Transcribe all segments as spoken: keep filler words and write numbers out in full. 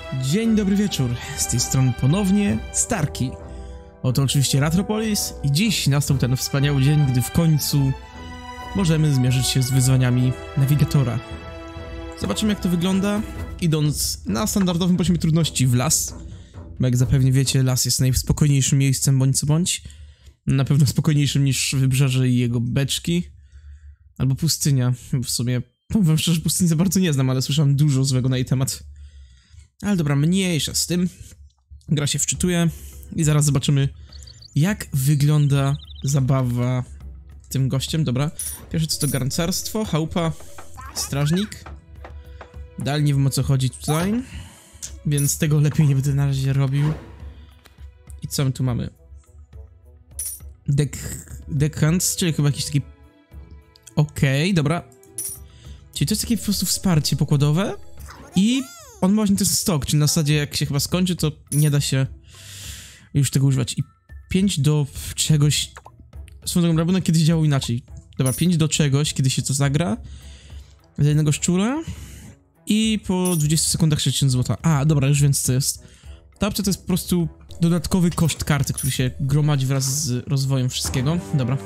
Dzień dobry wieczór, z tej strony ponownie Starki. Oto oczywiście Ratropolis i dziś nastał ten wspaniały dzień, gdy w końcu możemy zmierzyć się z wyzwaniami nawigatora. Zobaczymy, jak to wygląda, idąc na standardowym poziomie trudności w las. Bo jak zapewne wiecie, las jest najspokojniejszym miejscem bądź co bądź. Na pewno spokojniejszym niż wybrzeże i jego beczki. Albo pustynia, w sumie. Powiem szczerze, pustyni za bardzo nie znam, ale słyszałem dużo złego na jej temat. Ale dobra, mniejsza z tym. Gra się wczytuje i zaraz zobaczymy, jak wygląda zabawa tym gościem. Dobra, pierwsze co to garncarstwo, chałupa, strażnik. Dalej nie wiem, o co chodzi tutaj, więc tego lepiej nie będę na razie robił. I co my tu mamy? Deck... Deckhand, czyli chyba jakiś taki... Okej, okay, dobra. Czyli to jest takie po prostu wsparcie pokładowe i on ma właśnie ten stok, czyli na zasadzie jak się chyba skończy, to nie da się już tego używać. I pięć do czegoś... Swoją drogą, rabunek kiedyś działał inaczej. Dobra, pięć do czegoś, kiedy się to zagra. Za jednego szczura. I po dwudziestu sekundach sześćdziesiąt złotych. A, dobra, już wiem, co to jest. Ta opcja to jest po prostu dodatkowy koszt karty, który się gromadzi wraz z rozwojem wszystkiego. Dobra.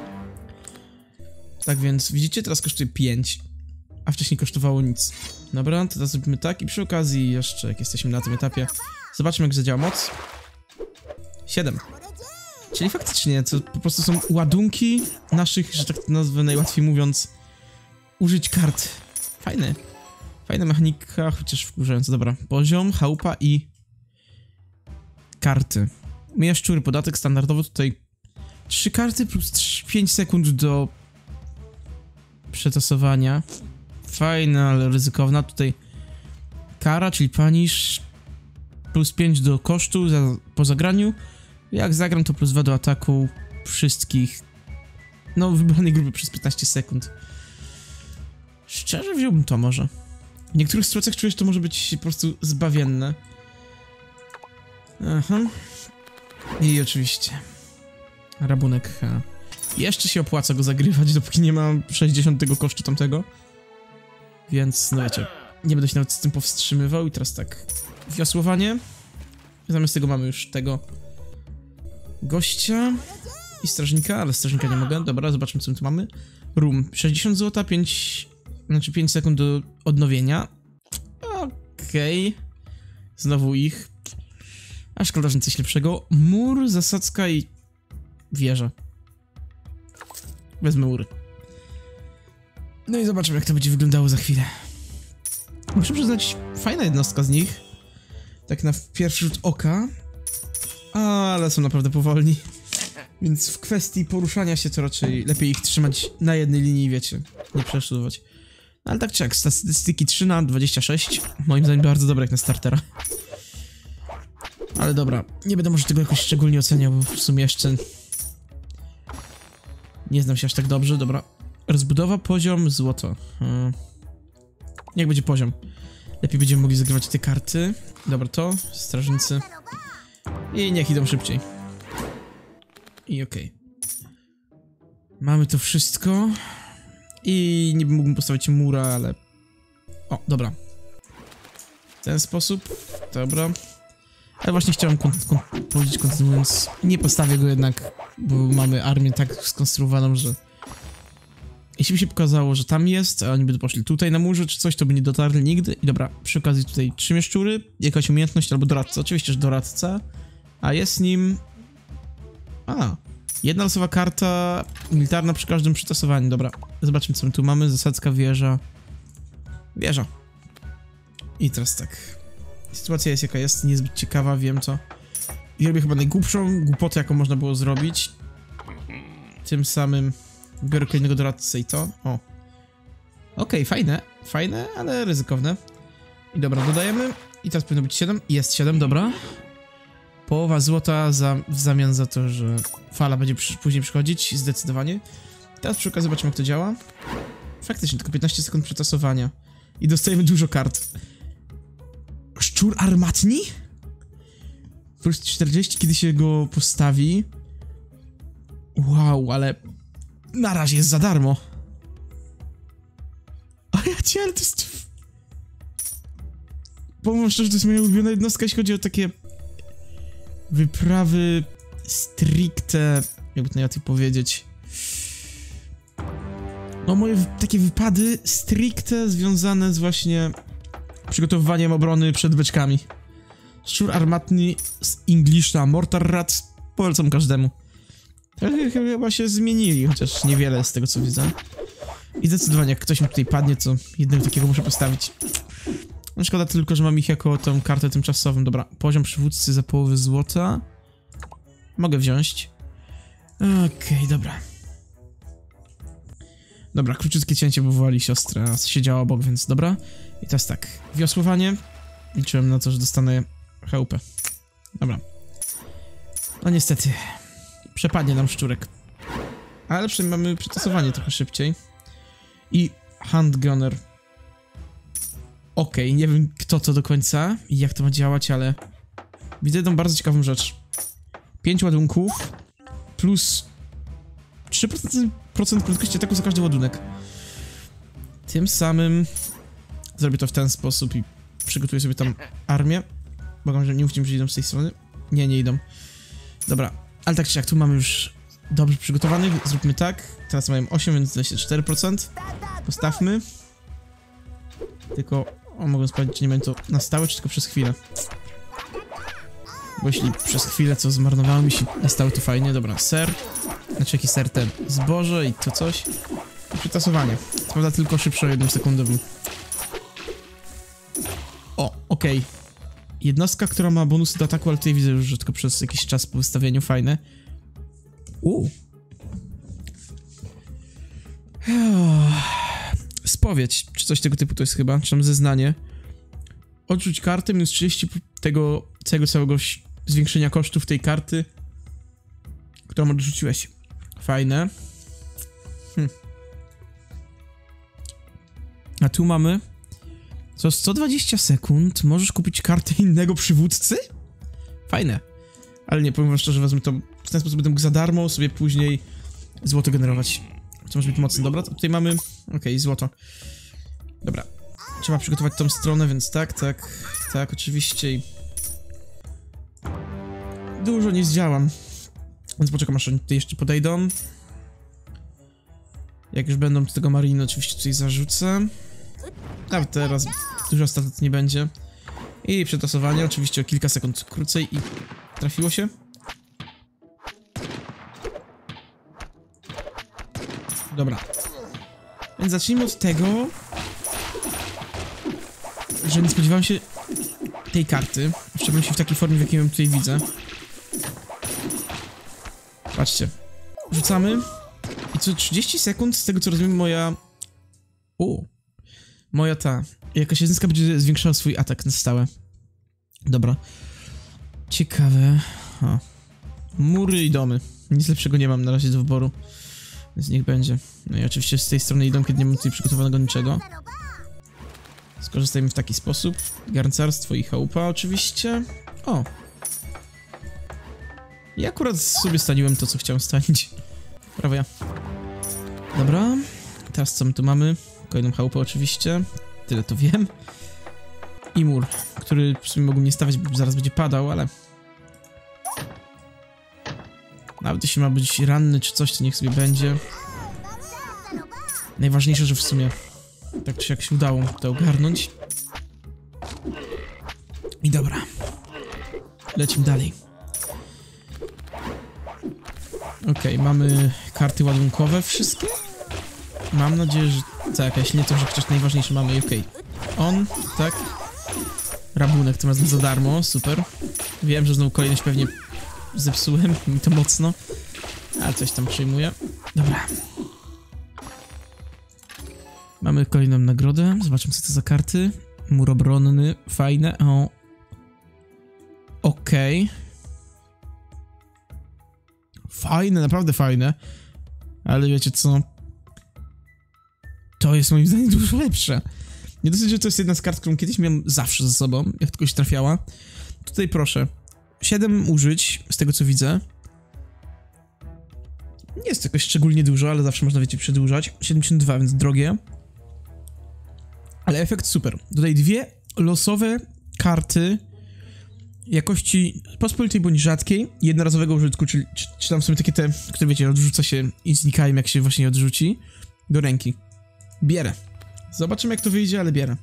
Tak więc, widzicie, teraz kosztuje pięć. A wcześniej kosztowało nic. Dobra, teraz zrobimy tak i przy okazji jeszcze, jak jesteśmy na tym etapie, zobaczmy, jak zadziała moc. siedem. Czyli faktycznie to po prostu są ładunki naszych, że tak to nazwę najłatwiej mówiąc, użyć kart. Fajne. Fajna mechanika, chociaż wkurzająca. Dobra, poziom, chałupa i karty. Mija szczury, podatek standardowy tutaj trzy karty plus pięć sekund do przetasowania. Fajna, ale ryzykowna. Tutaj kara, czyli punish, plus pięć do kosztu za, po zagraniu. Jak zagram, to plus dwa do ataku wszystkich, no, wybranej grupy przez piętnaście sekund. Szczerze wziąłbym to może. W niektórych sytuacjach czuję, że to może być po prostu zbawienne. Aha. I oczywiście rabunek. Ha. Jeszcze się opłaca go zagrywać, dopóki nie ma sześćdziesiątego kosztu tamtego. Więc, no wiecie, nie będę się nawet z tym powstrzymywał. I teraz tak, wiosłowanie. Zamiast tego mamy już tego gościa i strażnika, ale strażnika nie mogę. Dobra, zobaczmy, co my tu mamy. Room, sześćdziesiąt złotych, pięć, znaczy pięć sekund do odnowienia. Okej. Okay. Znowu ich. A szkoda, że coś lepszego. Mur, zasadzka i wieża. Wezmę mury. No i zobaczymy, jak to będzie wyglądało za chwilę. Muszę przyznać, fajna jednostka z nich. Tak na pierwszy rzut oka. Ale są naprawdę powolni. Więc w kwestii poruszania się to raczej lepiej ich trzymać na jednej linii, wiecie. Nie przesuwać. Ale tak czy jak, statystyki trzy na dwadzieścia sześć. Moim zdaniem bardzo dobre jak na startera. Ale dobra, nie będę może tego jakoś szczególnie oceniał, bo w sumie jeszcze nie znam się aż tak dobrze. Dobra. Rozbudowa, poziom, złoto. Hmm. Niech będzie poziom. Lepiej będziemy mogli zagrywać te karty. Dobra, to, strażnicy. I niech idą szybciej. I okej. Okay. Mamy to wszystko. I niby mógłbym postawić mura, ale... O, dobra. W ten sposób. Dobra. Ale właśnie chciałem kon kon powiedzieć, kontynuując. Nie postawię go jednak, bo mamy armię tak skonstruowaną, że... Jeśli by się pokazało, że tam jest, a oni by poszli tutaj na murze czy coś, to by nie dotarli nigdy. I dobra, przy okazji tutaj trzy mieszczury, jakaś umiejętność albo doradca. Oczywiście, że doradca. A jest nim... A, jedna losowa karta militarna przy każdym przytasowaniu. Dobra, zobaczmy, co my tu mamy. Zasadzka, wieża. Wieża. I teraz tak. Sytuacja jest jaka jest, niezbyt ciekawa, wiem co. I robię chyba najgłupszą głupotę, jaką można było zrobić. Tym samym biorę kolejnego doradcę i to. O. Okej, okay, fajne, fajne, ale ryzykowne. I dobra, dodajemy. I teraz powinno być siedem. Jest siedem, dobra. Połowa złota za, w zamian za to, że fala będzie przy, później przychodzić, zdecydowanie. Teraz przy okazji zobaczymy, jak to działa. Faktycznie, tylko piętnaście sekund przetasowania. I dostajemy dużo kart. Szczur armatni? Plus czterdzieści, kiedy się go postawi. Wow, ale na razie jest za darmo. A ja cię, ale to jest... powiem szczerze, to jest moja ulubiona jednostka, jeśli chodzi o takie wyprawy stricte, jakby to najlepiej powiedzieć. No moje takie wypady stricte związane z właśnie przygotowywaniem obrony przed beczkami. Szczur armatny z Englisha Mortar Rats polecam każdemu. Chyba się zmienili, chociaż niewiele z tego co widzę. I zdecydowanie jak ktoś mi tutaj padnie, to jednego takiego muszę postawić. No szkoda tylko, że mam ich jako tą kartę tymczasową. Dobra, poziom przywódcy za połowę złota. Mogę wziąć. Okej, okay, dobra. Dobra, króciutkie cięcie, bo wołali siostrę, a siedziała obok, więc dobra. I teraz tak, wiosłowanie. Liczyłem na to, że dostanę chałupę. Dobra. No niestety, przepadnie nam szczurek. Ale przynajmniej mamy przetasowanie trochę szybciej. I handgunner. Okej, okay, nie wiem kto to do końca i jak to ma działać, ale widzę jedną bardzo ciekawą rzecz. pięć ładunków plus trzy procent prędkości ataku za każdy ładunek. Tym samym zrobię to w ten sposób i przygotuję sobie tam armię. Mogę, że nie mówcie mi, że idą z tej strony. Nie, nie idą. Dobra, ale tak czy jak tu mamy już dobrze przygotowanych, zróbmy tak. Teraz mają osiem, więc dwadzieścia cztery procent. Postawmy. Tylko, o, mogę sprawdzić, czy nie będzie to na stałe, czy tylko przez chwilę. Bo jeśli przez chwilę co zmarnowało mi się na stałe, to fajnie. Dobra, ser. Znaczy jaki ser ten? Zboże i to coś. I przetasowanie. Co prawda tylko szybsze o jedną sekundę. O, okej. Okay. Jednostka, która ma bonusy do ataku, ale tutaj widzę już, że tylko przez jakiś czas po wystawieniu fajne. Uuu. Spowiedź, czy coś tego typu to jest chyba, czy tam zeznanie. Odrzuć kartę, minus trzydzieści tego, tego całego zwiększenia kosztów tej karty, którą odrzuciłeś. Fajne. Hm. A tu mamy... Co sto dwadzieścia sekund możesz kupić kartę innego przywódcy? Fajne. Ale nie, powiem wam szczerze, wezmę to w ten sposób będę mógł za darmo sobie później złoto generować. To może być mocne. Dobra, to tutaj mamy... Okej, okay, złoto. Dobra. Trzeba przygotować tą stronę, więc tak, tak, tak, oczywiście i... Dużo nie zdziałam. Więc poczekam, aż oni tutaj jeszcze podejdą. Jak już będą, to tego mariny oczywiście tutaj zarzucę. Nawet teraz dużo ostatnio nie będzie. I przetasowanie, oczywiście o kilka sekund krócej i trafiło się. Dobra. Więc zacznijmy od tego, że nie spodziewałem się tej karty. W szczególności w takiej formie, w jakiej ją tutaj widzę. Patrzcie. Rzucamy. I co trzydzieści sekund, z tego co rozumiem, moja... U. Moja ta... Jakaś jednostka będzie zwiększała swój atak na stałe. Dobra. Ciekawe. O. Mury i domy. Nic lepszego nie mam na razie do wyboru. Więc niech będzie. No i oczywiście z tej strony idą, kiedy nie mam tutaj przygotowanego niczego. Skorzystajmy w taki sposób. Garncarstwo i chałupa oczywiście. O! I akurat sobie staniłem to, co chciałem stanić. Prawo ja. Dobra. Teraz co my tu mamy? Kolejną chałupę oczywiście. Tyle to wiem. I mur, który w sumie mógłbym nie stawiać, bo zaraz będzie padał, ale... Nawet jeśli ma być ranny czy coś, to niech sobie będzie. Najważniejsze, że w sumie tak czy jak się udało to ogarnąć. I dobra. Lecimy dalej. Okej, okay, mamy karty ładunkowe wszystkie. Mam nadzieję, że tak, jeśli nie to, że chociaż najważniejsze mamy. Okej. Okay. On, tak. Rabunek tym razem za darmo, super. Wiem, że znowu kolejność pewnie zepsułem mi to mocno. Ale coś tam przyjmuję. Dobra. Mamy kolejną nagrodę. Zobaczmy, co to za karty. Mur obronny, fajne. O. Okej. Okay. Fajne, naprawdę fajne. Ale wiecie co? To jest moim zdaniem dużo lepsze. Nie dosyć, że to jest jedna z kart, którą kiedyś miałem zawsze ze sobą, jak tylko się trafiała. Tutaj proszę. siedem użyć, z tego co widzę. Nie jest to jakoś szczególnie dużo, ale zawsze można, wiecie, przedłużać. siedemdziesiąt dwa, więc drogie. Ale efekt super. Dodaj dwie losowe karty jakości pospolitej bądź rzadkiej, jednorazowego użytku, czyli czy, czy tam są takie te, które wiecie, odrzuca się i znikają jak się właśnie odrzuci, do ręki. Bierę. Zobaczymy jak to wyjdzie, ale bierę.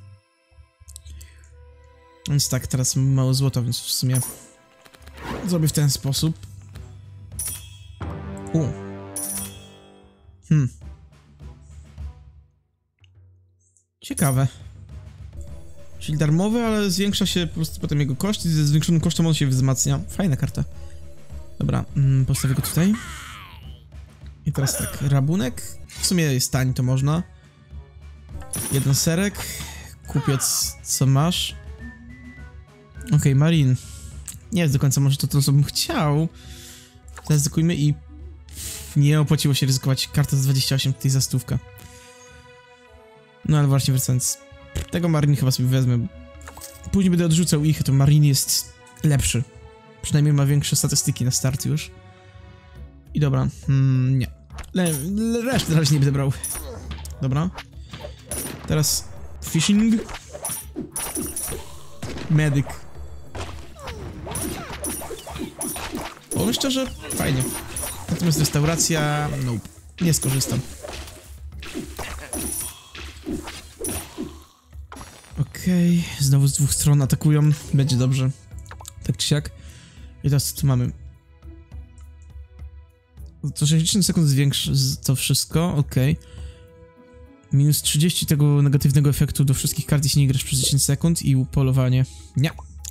Więc tak, teraz mam mało złota, więc w sumie zrobię w ten sposób. U. Hmm. Ciekawe. Czyli darmowy, ale zwiększa się po prostu potem jego koszt i ze zwiększonym kosztem on się wzmacnia. Fajna karta. Dobra, mm, postawię go tutaj. I teraz tak, rabunek. W sumie jest tań, to można. Jeden serek. Kupiec, co masz? Okej, okay, Marin. Nie jest do końca może to, to co bym chciał. Zaryzykujmy i nie opłaciło się ryzykować. Karta z dwadzieścia osiem, tutaj za stówkę. No ale właśnie wracając. Tego Marin chyba sobie wezmę. Później będę odrzucał ich, to Marin jest lepszy. Przynajmniej ma większe statystyki na start już. I dobra, hmm, nie. Le, le, resztę na razie nie będę brał. Dobra. Teraz fishing. Medyk. Powiem szczerze, fajnie. Natomiast restauracja... Nope. Nie skorzystam. Okej, okay. Znowu z dwóch stron atakują. Będzie dobrze. Tak czy siak. I teraz co tu mamy? Co sześćdziesiąt sekund zwiększy to wszystko. Okej. Okay. Minus trzydzieści tego negatywnego efektu do wszystkich kart, jeśli nie grasz przez dziesięć sekund i upolowanie. Nie.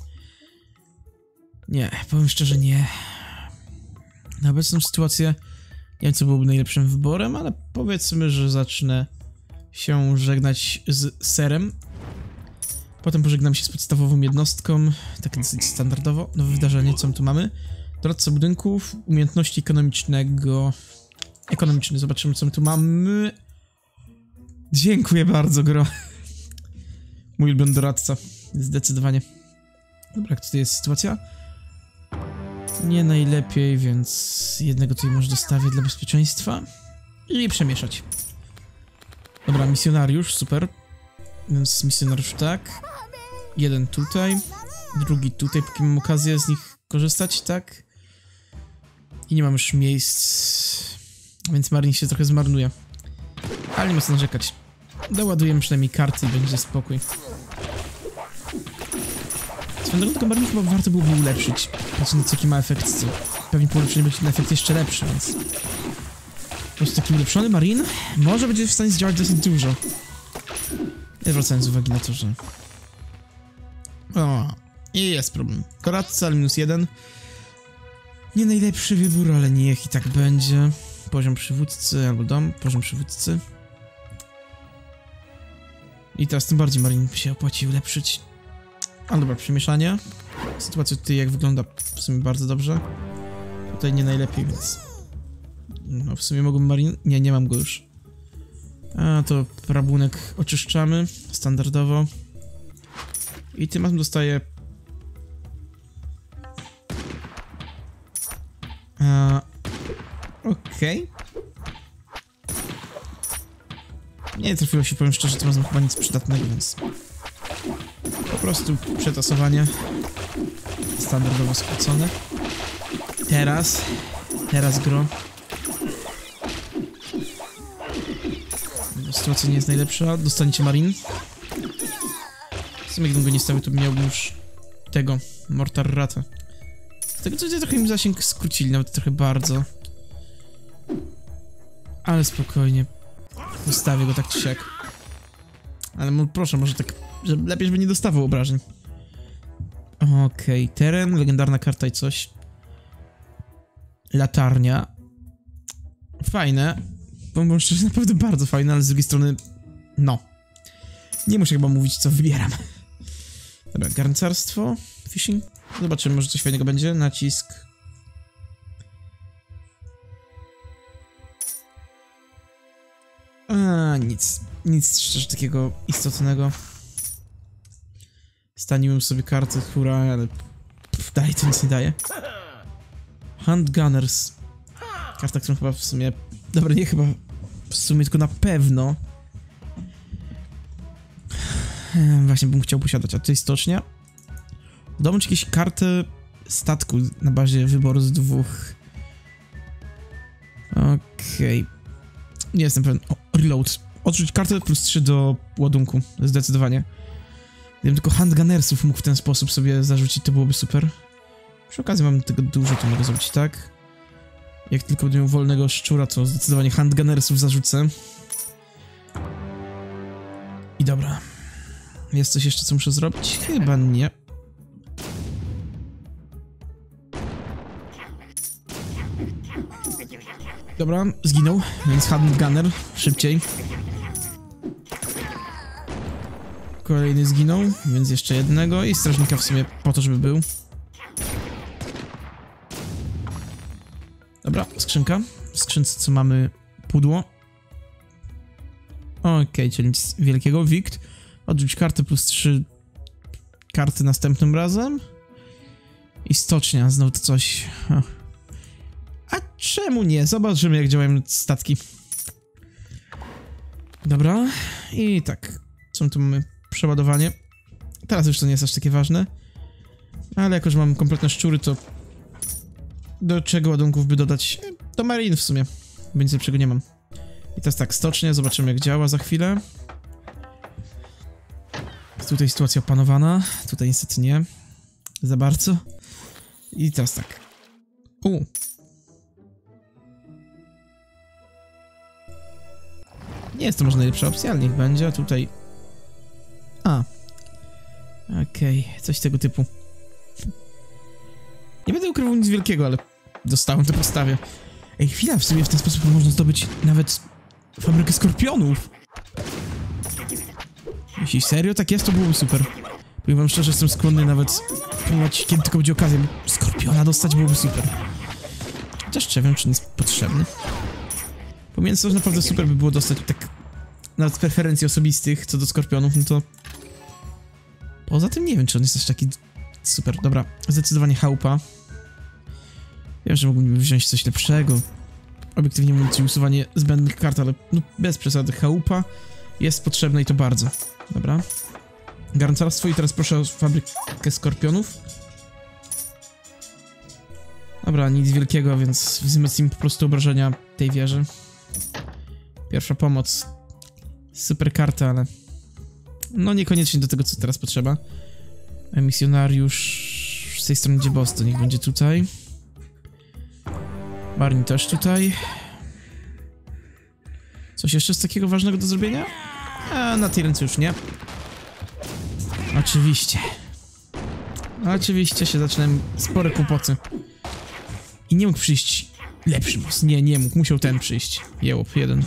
Nie, powiem szczerze, nie. Na obecną sytuację nie wiem, co byłoby najlepszym wyborem, ale powiedzmy, że zacznę się żegnać z serem. Potem pożegnam się z podstawową jednostką, tak dosyć standardowo. Nowe wydarzenie, co my tu mamy? Doradca budynków, umiejętności ekonomicznego... Ekonomiczny, zobaczymy, co my tu mamy. Dziękuję bardzo, gro. Mój ulubiony doradca. Zdecydowanie. Dobra, jak tutaj jest sytuacja? Nie najlepiej, więc jednego tutaj może dostawię dla bezpieczeństwa. I przemieszać. Dobra, misjonariusz, super. Więc misjonariusz tak. Jeden tutaj. Drugi tutaj, póki mam okazję z nich korzystać, tak. I nie mam już miejsc. Więc Marin się trochę zmarnuje. Ale nie ma co narzekać. Doładujemy przynajmniej karty i będzie spokój. Swoją drogą tego Marin chyba warto byłoby ulepszyć. Patrząc jaki ma efekt, co pewnie po ulepszeniu będzie ten efekt jeszcze lepszy, więc... Po prostu taki ulepszony Marin może będzie w stanie zdziałać dosyć dużo. Nie zwracając uwagi na to, że... O, i jest problem. Doradca minus jeden. Nie najlepszy wybór, ale niech i tak będzie. Poziom przywódcy albo dom, poziom przywódcy. I teraz tym bardziej Marin się opłaci ulepszyć. Ale dobra, przemieszanie. Sytuacja tutaj jak wygląda w sumie bardzo dobrze. Tutaj nie najlepiej, więc... No w sumie mogłem Marin... Nie, nie mam go już. A to rabunek oczyszczamy standardowo. I tym razem dostaję... Okej. Okay. Nie trafiło się, powiem szczerze, tym razem chyba nic przydatnego, więc... Po prostu przetasowanie. Standardowo skrócone. Teraz. Teraz gro. Sytuacja nie jest najlepsza. Dostaniecie Marin. W sumie gdybym go nie stawił, to miałbym już tego. Mortar Ratę. Z tego co widzę, trochę im zasięg skrócili, nawet trochę bardzo. Ale spokojnie. Ustawię go tak czy siak. Ale proszę, może tak, że lepiej, żeby nie dostawał obrażeń. Okej, okay. Teren, legendarna karta i coś. Latarnia. Fajne. Powiem szczerze, naprawdę bardzo fajne, ale z drugiej strony... No. Nie muszę chyba mówić, co wybieram. Dobra, garncarstwo. Fishing. Zobaczymy, może coś fajnego będzie. Nacisk. A, nic. Nic szczerze takiego istotnego. Staniłem sobie kartę, która, ale pff, dalej to nic nie daje. Handgunners. Karta, którą chyba w sumie... Dobra, nie chyba w sumie, tylko na pewno. Ehm, właśnie bym chciał posiadać. A tutaj stocznia. Dołącz jakieś karty statku na bazie wyboru z dwóch. Okej. Okay. Nie jestem pewien. O, reload. Odrzuć kartę plus trzy do ładunku. Zdecydowanie. Gdybym tylko handgunnersów mógł w ten sposób sobie zarzucić, to byłoby super. Przy okazji mam tego dużo, to mogę zrobić tak. Jak tylko będę miał wolnego szczura, to zdecydowanie handgunnersów zarzucę. I dobra. Jest coś jeszcze, co muszę zrobić? Chyba nie. Dobra, zginął, więc handgunner szybciej. Kolejny zginął, więc jeszcze jednego i strażnika w sumie po to, żeby był. Dobra, skrzynka. W skrzynce co mamy? Pudło. Okej, okay, czyli nic wielkiego. Wikt. Odrzuć kartę plus trzy karty następnym razem. I stocznia, znowu to coś. A czemu nie? Zobaczymy, jak działają statki. Dobra. I tak. Co tu mamy? Przeładowanie. Teraz już to nie jest aż takie ważne. Ale jako, że mam kompletne szczury, to do czego ładunków by dodać? Do Marine w sumie. Bo nic lepszego nie mam. I teraz tak, stocznie, zobaczymy jak działa za chwilę. Tutaj sytuacja opanowana. Tutaj niestety nie. Za bardzo. I teraz tak. U. Nie jest to może najlepsza opcja, ale niech będzie. A tutaj... A. Okej, okay. Coś tego typu. Nie będę ukrywał nic wielkiego, ale dostałem to podstawie. Ej, chwila, w sumie w ten sposób można zdobyć nawet fabrykę skorpionów. Jeśli serio tak jest, to byłoby super. Powiem wam szczerze, jestem skłonny nawet próbować, kiedy tylko będzie okazja, skorpiona dostać, byłoby super. Chociaż nie wiem, czy nie jest potrzebny. Pomiędzy to naprawdę super by było dostać tak nawet preferencji osobistych co do skorpionów, no to... Poza tym nie wiem, czy on jest też taki super. Dobra, zdecydowanie chałupa. Wiem, że mógłbym wziąć coś lepszego. Obiektywnie mówiąc, usuwanie zbędnych kart, ale no, bez przesady. Chałupa jest potrzebna i to bardzo. Dobra. Garncarstwo i teraz proszę o fabrykę skorpionów. Dobra, nic wielkiego, więc wzmocnimy po prostu obrażenia tej wieży. Pierwsza pomoc. Super karta, ale... No niekoniecznie do tego, co teraz potrzeba. Misjonariusz z tej strony, gdzie boss, to niech będzie tutaj. Barney też tutaj. Coś jeszcze z takiego ważnego do zrobienia? A na tej ręce już nie. Oczywiście. Oczywiście się zaczynają spore kłopoty. I nie mógł przyjść lepszy boss. Nie, nie mógł. Musiał ten przyjść. Jełop, jeden.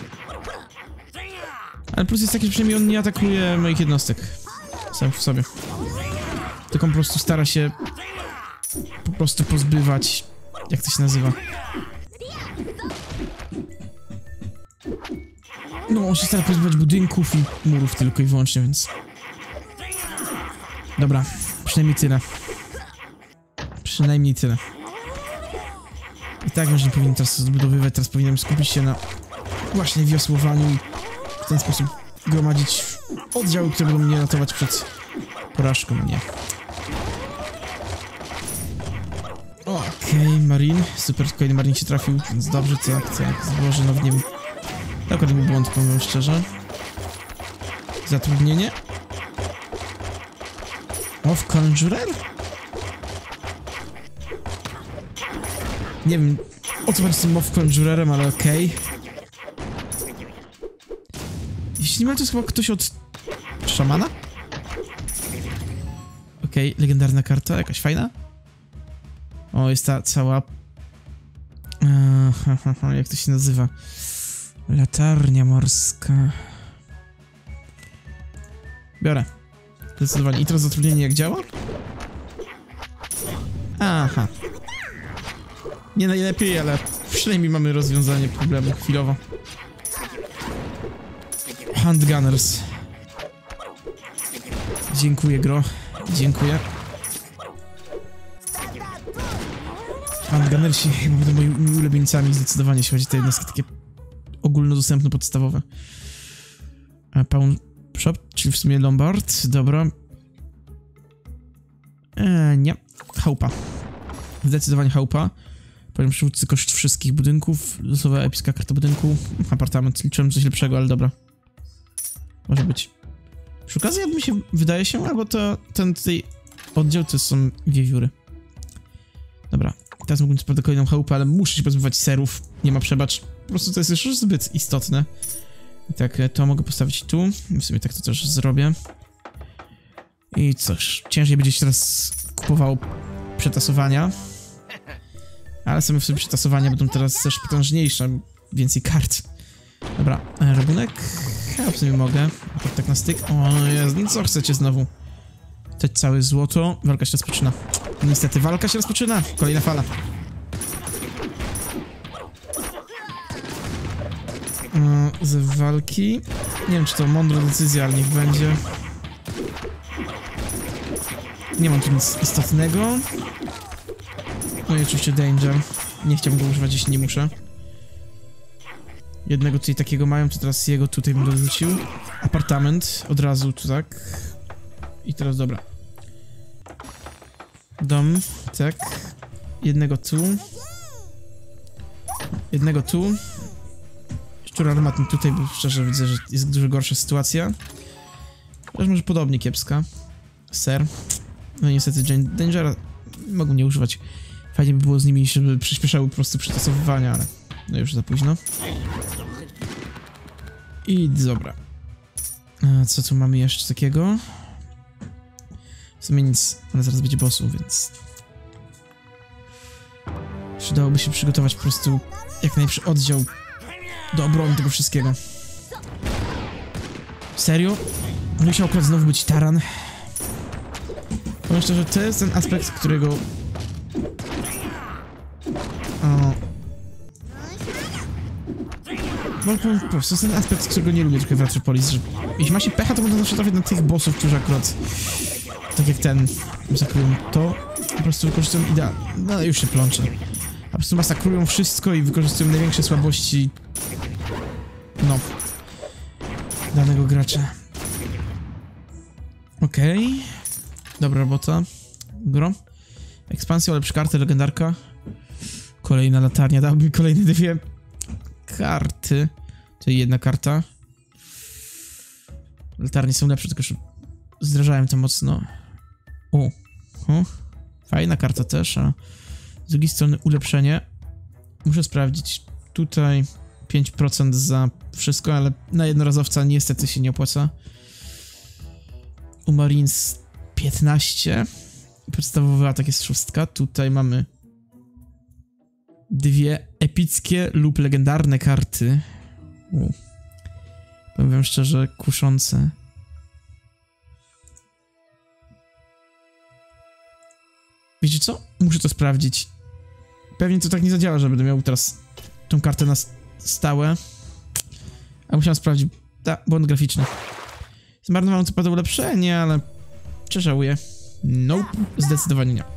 Ale plus jest taki, że przynajmniej on nie atakuje moich jednostek. Sam w sobie. Tylko on po prostu stara się po prostu pozbywać... Jak to się nazywa? No, on się stara pozbywać budynków i murów tylko i wyłącznie, więc... Dobra, przynajmniej tyle. Przynajmniej tyle. I tak już nie powinien teraz odbudowywać, teraz powinienem skupić się na właśnie wiosłowaniu i w ten sposób gromadzić oddziały, które będą mnie ratować przed porażką. Nie. Okej, okay, Marine. Super, kolejny Marine się trafił, więc dobrze, tak, tak. Zboże, no nie wiem. Tak, to był błąd, powiem szczerze. Zatrudnienie. Mow Conjurer? Nie wiem, o co chodzi z tym Mow Conjurerem, ale okej. Okay. Jeśli nie ma, to jest chyba ktoś od szamana? Okej, okay, legendarna karta, jakaś fajna. O, jest ta cała... Eee, ha, ha, ha, jak to się nazywa? Latarnia morska. Biorę. Zdecydowanie. I teraz zatrudnienie jak działa? Aha. Nie najlepiej, ale przynajmniej mamy rozwiązanie problemu chwilowo. Handgunners. Dziękuję, gro. Dziękuję. Handgunnersi będą moimi ulubieńcami zdecydowanie, jeśli chodzi o te jednostki takie ogólnodostępne, podstawowe. A Pawn Shop, czyli w sumie Lombard, dobra. Eee, nie. Chałupa. Zdecydowanie chałupa. Powiem przywódcy koszt wszystkich budynków. Losowa epicka karta budynku. Apartament. Liczyłem coś lepszego, ale dobra. Może być. Przy okazji, jakby mi się wydaje się, albo to ten tutaj oddział to są wiewióry. Dobra. Teraz mógłbym co prawda kolejną chałupę, ale muszę się pozbywać serów. Nie ma przebacz. Po prostu to jest już zbyt istotne. I tak, to mogę postawić tu. W sumie tak to też zrobię. I cóż, ciężej będzie się teraz kupowało przetasowania. Ale same w sobie przetasowania będą teraz też potężniejsze. Więcej kart. Dobra, rabunek. Ja w sumie mogę. Tak, tak na styk. O Jezu, no co chcecie znowu? To całe złoto. Walka się rozpoczyna. Niestety, walka się rozpoczyna. Kolejna fala. Z walki. Nie wiem, czy to mądra decyzja, ale niech będzie. Nie mam tu nic istotnego. No i oczywiście danger. Nie chciałbym go używać, jeśli nie muszę. Jednego tutaj takiego mają, to teraz jego tutaj bym dorzucił. Apartament, od razu tu tak. I teraz dobra. Dom, tak. Jednego tu. Jednego tu. Szczur armatny tutaj, bo szczerze widzę, że jest dużo gorsza sytuacja. Chociaż może podobnie kiepska. Ser. No niestety Dangera mogą nie używać. Fajnie by było z nimi, żeby przyspieszały po prostu przetasowywania, ale no już za późno. I dobra. A co tu mamy jeszcze takiego? W sumie nic, ale zaraz będzie bossu, więc... Przydałoby się przygotować po prostu jak najlepszy oddział do obrony tego wszystkiego. Serio? Musiał akurat znowu być taran. Powiem szczerze, to jest ten aspekt, którego... O... No po prostu, to jest ten aspekt, którego nie lubię trochę w Retropolis, że jeśli ma się pecha, to można zawsze trafić na tych bossów, którzy akurat... Tak jak ten... Masakrują to, po prostu wykorzystują idealnie. No już się plączę. Po prostu masakrują wszystko i wykorzystują największe słabości... No... danego gracza. Okej... Okay. Dobra robota. Gro. Ekspansja, lepsza karta, legendarka. Kolejna latarnia, dałby kolejne dwie karty. To jedna karta. Latarnie są lepsze, tylko że zdrażałem to mocno. O, o. Fajna karta też, a z drugiej strony ulepszenie. Muszę sprawdzić. Tutaj pięć procent za wszystko, ale na jednorazowca niestety się nie opłaca. U Marines piętnaście. Podstawowy atak jest szóstka. Tutaj mamy dwie epickie lub legendarne karty. U. Powiem wam szczerze, kuszące. Wiecie co? Muszę to sprawdzić. Pewnie to tak nie zadziała, że będę miał teraz tą kartę na stałe. A musiałem sprawdzić. Da, błąd graficzny. Zmarnowałem co pada ulepszenie, ale... Czy żałuję? Nope. Zdecydowanie nie.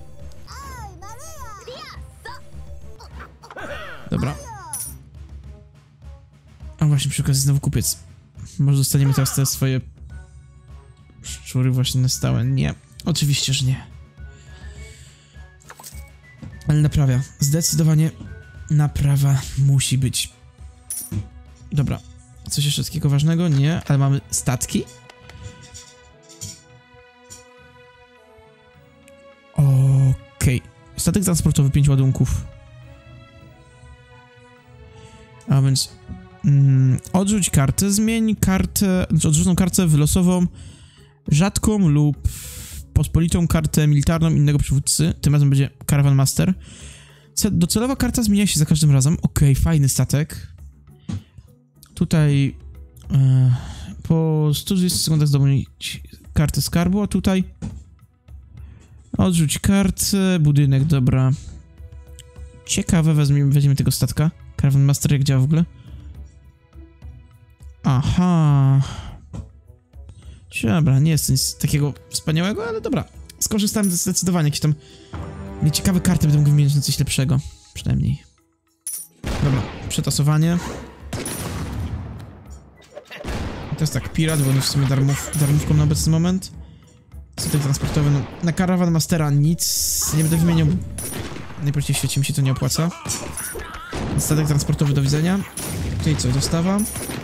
Dobra. A właśnie przy okazji znowu kupiec. Może dostaniemy teraz te swoje... szczury właśnie na stałe. Nie. Oczywiście, że nie. Ale naprawia. Zdecydowanie naprawa musi być. Dobra. Coś jeszcze takiego ważnego? Nie. Ale mamy statki? Okej. Okay. Statek transportowy, pięć ładunków. A więc... Mm, odrzuć kartę, zmień kartę... Znaczy odrzuconą kartę w losową, rzadką lub pospolitą kartę militarną innego przywódcy. Tym razem będzie Caravan Master. Docelowa karta zmienia się za każdym razem. Okej, okay, fajny statek. Tutaj... E, po stu dwudziestu sekundach zdobyć kartę skarbu, a tutaj... Odrzuć kartę, budynek, dobra. Ciekawe, weźmiemy, weźmiemy tego statka. Caravan Master, jak działa w ogóle? Aha. Dobra, nie jest nic takiego wspaniałego, ale dobra. Skorzystałem zdecydowanie, jakieś tam nieciekawe karty będę mógł wymienić na coś lepszego. Przynajmniej. Dobra, przetasowanie. I to jest tak, pirat, bo on jest w sumie darmów, darmówką na obecny moment. Statek transportowy, no, na Caravan Mastera nic nie będę wymieniał. Najprościej w świecie mi się to nie opłaca. Statek transportowy, do widzenia. Tutaj co, dostawa.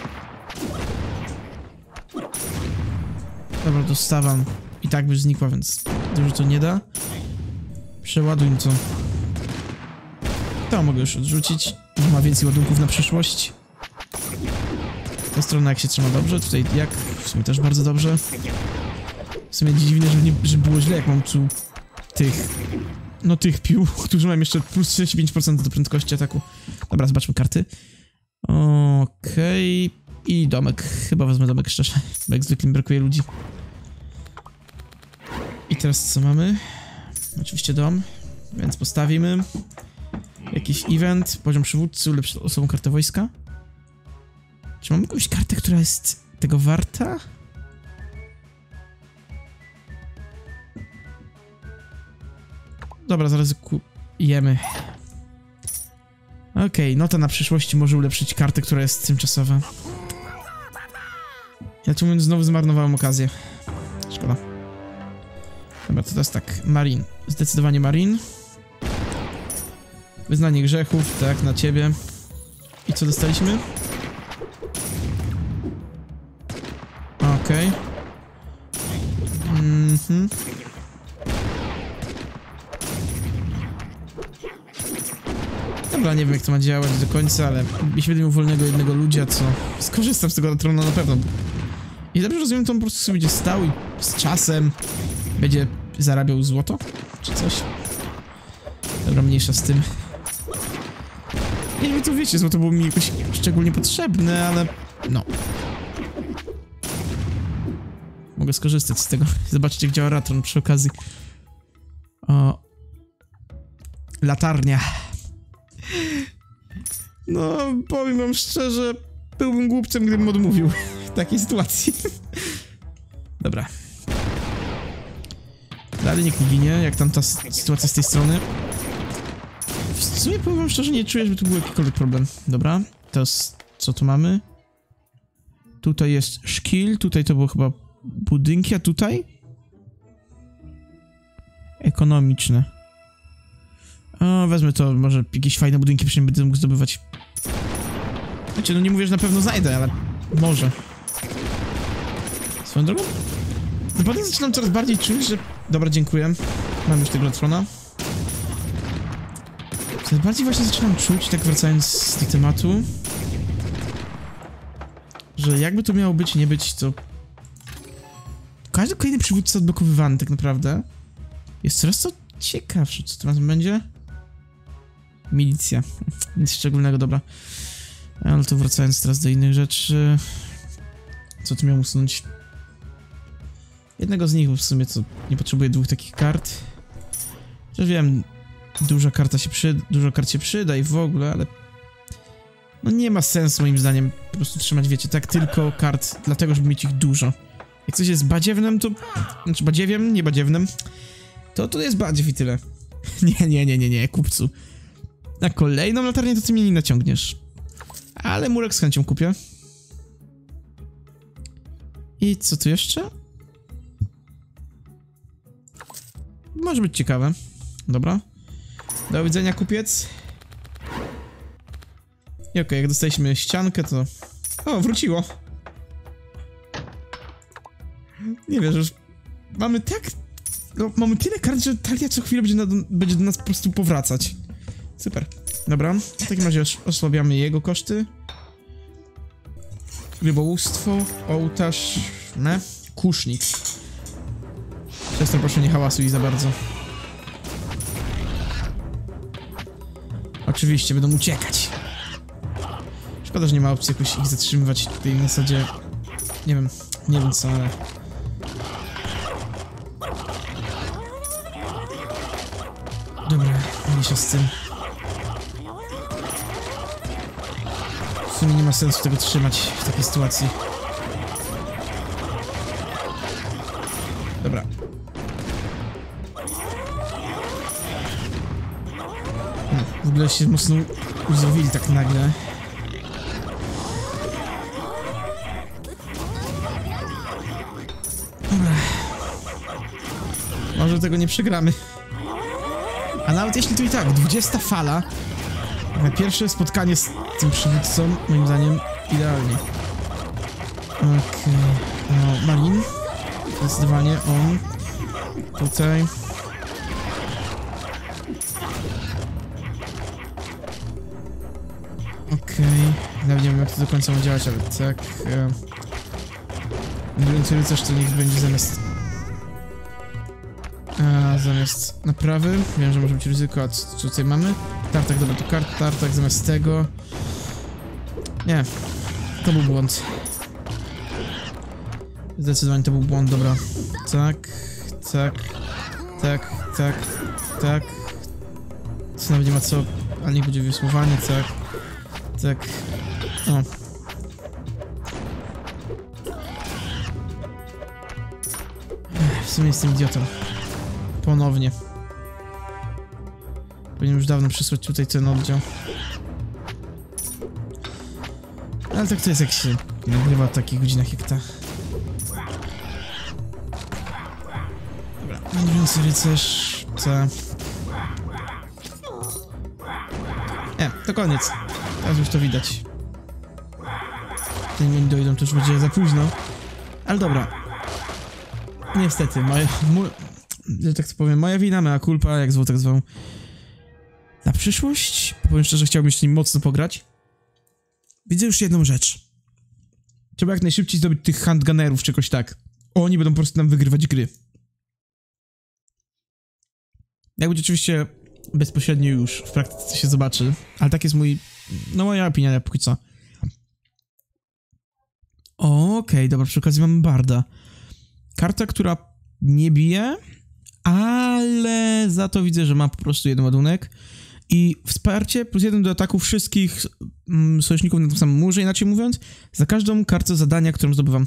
Dobra, dostawam. I tak by znikła, więc dużo to nie da. Przeładuj co. To mogę już odrzucić. Ma więcej ładunków na przyszłość. Ta strona jak się trzyma dobrze, tutaj jak w sumie też bardzo dobrze. W sumie dziwne, że, nie, że było źle, jak mam tu tych, no tych pił, którzy mają jeszcze plus trzydzieści pięć procent do prędkości ataku. Dobra, zobaczmy karty. Okej. Okay. I domek. Chyba wezmę domek szczerze, bo jak zwykle mi brakuje ludzi. I teraz co mamy? Oczywiście dom, więc postawimy. Jakiś event, poziom przywódcy, ulepszyć osobą kartę wojska. Czy mam jakąś kartę, która jest tego warta? Dobra, zaraz kupujemy. Okej, okay, no to na przyszłość może ulepszyć kartę, która jest tymczasowa. Ja tu mówiąc, znowu zmarnowałem okazję. Szkoda. Dobra, to teraz tak, Marin. Zdecydowanie Marin. Wyznanie grzechów, tak, na ciebie. I co dostaliśmy? Okej. Okay. Mhm. Dobra, nie wiem jak to ma działać do końca, ale jeśli będę miał wolnego jednego ludzia, co skorzystam z tego tronu na pewno. I dobrze rozumiem, to on po prostu sobie będzie stał i z czasem będzie zarabiał złoto? Czy coś? Dobra, mniejsza z tym. Nie wiem, to wiecie, złoto było mi jakoś szczególnie potrzebne, ale no. Mogę skorzystać z tego. Zobaczcie, jak działa Ratron przy okazji. O. Latarnia. No, powiem wam szczerze, byłbym głupcem, gdybym odmówił w takiej sytuacji. Dobra. Dalej nikt nie ginie, jak tam ta sytuacja z tej strony. W sumie powiem wam szczerze, nie czuję, żeby tu był jakikolwiek problem. Dobra, teraz co tu mamy? Tutaj jest szkil, tutaj to było chyba budynki, a tutaj? Ekonomiczne. O, wezmę to, może jakieś fajne budynki przynajmniej będę mógł zdobywać. Wiecie, no nie mówię, że na pewno znajdę, ale może. Swoją drogą? Naprawdę zaczynam coraz bardziej czuć, że... Dobra, dziękuję. Mam już tego Latrona. Coraz bardziej właśnie zaczynam czuć, tak wracając do tematu, że jakby to miało być, nie być, to... Każdy kolejny przywódca odblokowywany tak naprawdę jest coraz to ciekawsze. Co teraz będzie? Milicja. Nic szczególnego, dobra. Ale to wracając teraz do innych rzeczy. Co tu miał usunąć? Jednego z nich, bo w sumie co nie potrzebuję dwóch takich kart. Chociaż wiem, duża karta się przyda, dużo kart się przyda i w ogóle, ale... No nie ma sensu moim zdaniem po prostu trzymać, wiecie, tak tylko kart, dlatego żeby mieć ich dużo. Jak coś jest badziewnem, to... Znaczy badziewiem, nie badziewnem, to to jest badziew i tyle. Nie, nie, nie, nie, nie, kupcu. Na kolejną latarnię to ty mnie nie naciągniesz. Ale murek z chęcią kupię. I co tu jeszcze? Może być ciekawe. Dobra. Do widzenia, kupiec. I okej, okay, jak dostaliśmy ściankę, to... O, wróciło. Nie wiesz, już... Mamy tak... No, mamy tyle kart, że talia co chwilę będzie, na, będzie do nas po prostu powracać. Super. Dobra, w takim razie osłabiamy jego koszty. Rybołówstwo, ołtarz, ne? Kusznik. Przez to proszę nie hałasuj za bardzo. Oczywiście, będą uciekać. Szkoda, że nie ma opcji jakoś ich zatrzymywać tutaj na zasadzie... Nie wiem, nie wiem co, ale... Dobra, mniejsza z tym. W sumie nie ma sensu tego trzymać w takiej sytuacji. Dobra. Hmm, w ogóle się mocno uzdrowili tak nagle. Dobra. Może tego nie przegramy. A nawet jeśli to i tak, dwudziesta fala. Na pierwsze spotkanie z tym przywódcą, moim zdaniem, idealnie. Okej. Okay. No, Malin. Zdecydowanie on. Tutaj. Okej. Okay. Nawet nie wiem, jak to do końca ma działać, ale tak. Mówiąc rycerz, to niech będzie zamiast... A, zamiast naprawy. Wiem, że może być ryzyko, a co, co tutaj mamy? Tartak, dobra, to kart, tartak zamiast tego. Nie. To był błąd. Zdecydowanie to był błąd, dobra. Tak, tak, tak, tak, tak. Co nawet nie ma co, ale niech będzie wysłowanie, tak, tak. O. W sumie jestem idiotą. Ponownie. Powinien już dawno przysłać tutaj ten oddział. Ale tak to jest, jak się nagrywa w takich godzinach jak ta. Dobra, wędrujący rycerz. Co? Nie, to koniec. Teraz już to widać. Zanim oni dojdą, to już będzie za późno. Ale dobra. Niestety, moja... Mój, że tak to powiem, moja wina, mea culpa, jak zwał, tak zwał. Na przyszłość, powiem szczerze, chciałbym jeszcze nim mocno pograć. Widzę już jedną rzecz. Trzeba jak najszybciej zdobyć tych handgunnerów, czy jakoś tak. Oni będą po prostu nam wygrywać gry. Jak będzie oczywiście bezpośrednio już w praktyce się zobaczy, ale tak jest mój... no moja opinia, póki co. Okej, okay, dobra, przy okazji mamy Barda. Karta, która nie bije, ale za to widzę, że ma po prostu jeden ładunek. I wsparcie plus jeden do ataku wszystkich mm, sojuszników na tym samym murze, inaczej mówiąc, za każdą kartę zadania, którą zdobywam.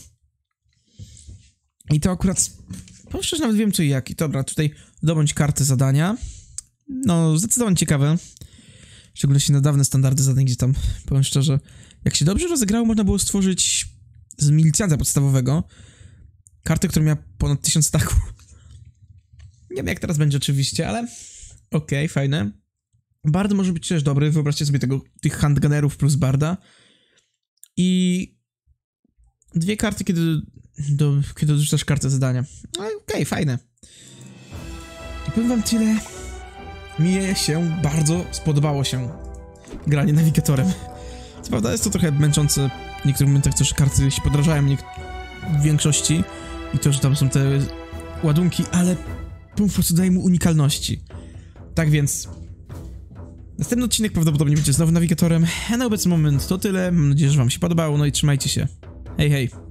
I to akurat... powiem szczerze, nawet wiem co i jak. I dobra, tutaj dobądź kartę zadania. No, zdecydowanie ciekawe. W szczególności na dawne standardy zadań, gdzie tam, powiem szczerze, jak się dobrze rozegrało, można było stworzyć z milicjanta podstawowego kartę, która miała ponad tysiąc staków. Nie wiem jak teraz będzie oczywiście, ale okej, okay, fajne. Bard może być też dobry, wyobraźcie sobie tego, tych handgunnerów plus Barda. I dwie karty, kiedy, do, kiedy dorzucasz kartę zadania. No okej, okay, fajne. I powiem wam tyle. Mi się bardzo spodobało się granie nawigatorem. Co prawda jest to trochę męczące w niektórych momentach, też karty się podrażają w większości i to, że tam są te ładunki, ale po prostu daje mu unikalności. Tak więc następny odcinek prawdopodobnie będzie znowu nawigatorem, a na obecny moment to tyle. Mam nadzieję, że wam się podobało, no i trzymajcie się. Hej, hej.